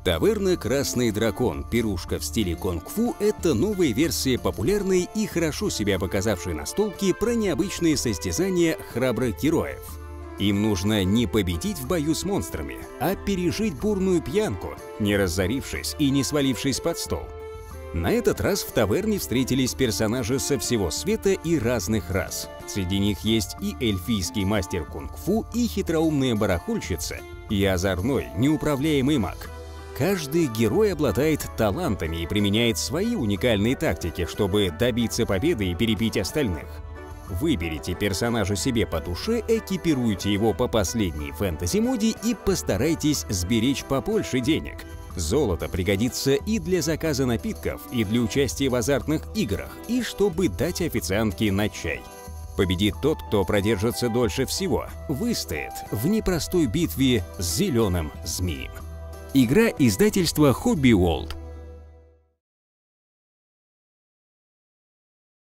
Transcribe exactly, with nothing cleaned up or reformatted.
Таверна «Красный дракон. Пирушка в стиле кунг-фу» — это новая версия популярной и хорошо себя показавшей настолки про необычные состязания храбрых героев. Им нужно не победить в бою с монстрами, а пережить бурную пьянку, не разорившись и не свалившись под стол. На этот раз в таверне встретились персонажи со всего света и разных рас. Среди них есть и эльфийский мастер кунг-фу, и хитроумная барахольщица, и озорной, неуправляемый маг. Каждый герой обладает талантами и применяет свои уникальные тактики, чтобы добиться победы и перебить остальных. Выберите персонажа себе по душе, экипируйте его по последней фэнтези-моде и постарайтесь сберечь побольше денег. Золото пригодится и для заказа напитков, и для участия в азартных играх, и чтобы дать официантке на чай. Победит тот, кто продержится дольше всего, выстоит в непростой битве с зеленым змеем. Игра издательства Hobby World.